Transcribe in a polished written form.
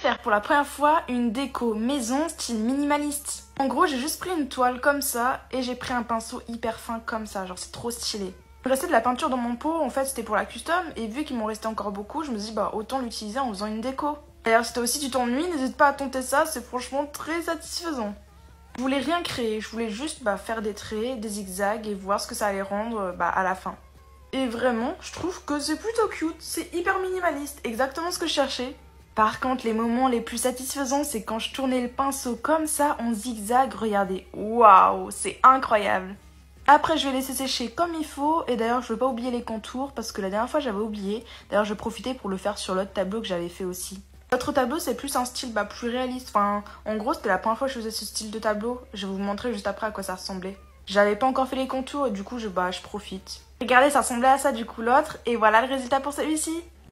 faire pour la première fois une déco maison style minimaliste. En gros, j'ai juste pris une toile comme ça et j'ai pris un pinceau hyper fin comme ça, genre c'est trop stylé. Il restait de la peinture dans mon pot, en fait c'était pour la custom et vu qu'il m'en restait encore beaucoup, je me suis dit bah autant l'utiliser en faisant une déco. D'ailleurs si toi aussi tu t'ennuies, n'hésite pas à tenter ça, c'est franchement très satisfaisant. Je voulais rien créer, je voulais juste faire des traits, des zigzags et voir ce que ça allait rendre à la fin. Et vraiment, je trouve que c'est plutôt cute, c'est hyper minimaliste, exactement ce que je cherchais. Par contre, les moments les plus satisfaisants, c'est quand je tournais le pinceau comme ça en zigzag, regardez, waouh, c'est incroyable. Après, je vais laisser sécher comme il faut, et d'ailleurs, je veux pas oublier les contours, parce que la dernière fois, j'avais oublié. D'ailleurs, je vais profiter pour le faire sur l'autre tableau que j'avais fait aussi. L'autre tableau, c'est plus un style plus réaliste, enfin, en gros, c'était la première fois que je faisais ce style de tableau. Je vais vous montrer juste après à quoi ça ressemblait. J'avais pas encore fait les contours, et du coup, je profite. Regardez, ça ressemblait à ça du coup l'autre, et voilà le résultat pour celui-ci.